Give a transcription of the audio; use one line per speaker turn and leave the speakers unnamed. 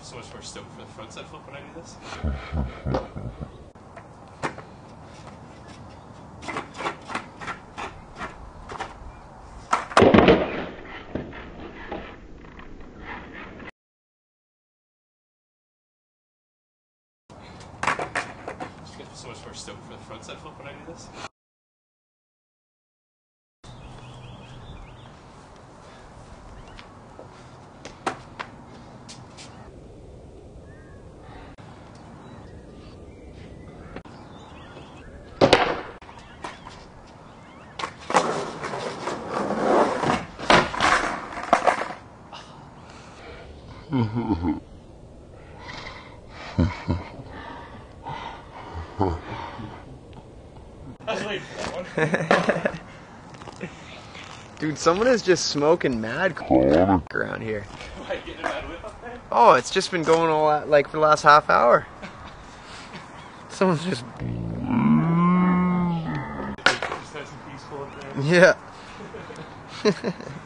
So much more stoked for the frontside flip when I do this. So much more stoked for the frontside flip when I do this. I was waiting for that one.
Dude, someone is just smoking mad around here.
Am I getting a bad whip up there?
Oh, it's just been going all that, like, for the last half hour. Someone's just...
Just nice and peaceful up there.
Yeah.